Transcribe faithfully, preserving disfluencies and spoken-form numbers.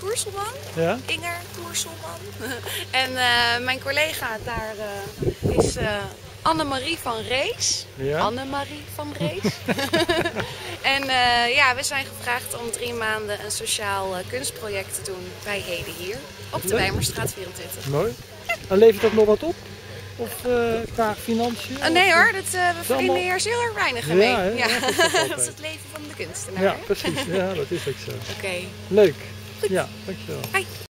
Koerselman. Ja? Inger Koerselman. En uh, mijn collega daar uh, is uh, Annemarie van Rees. Ja? Annemarie van Rees. En uh, ja, we zijn gevraagd om drie maanden een sociaal uh, kunstproject te doen bij Heden hier. Op de Wijmerstraat vierentwintig. Mooi. En levert dat nog wat op? Of uh, qua financiën? Uh, nee of, hoor, dat, uh, we verdienen allemaal... hier heel erg weinig ja, mee. Hè? Ja. Ja, dat, is dat is het leven van de kunstenaar. Ja, precies. Ja, dat is ook zo. Oké. Okay. Leuk. Goed. Ja, dankjewel. Hoi.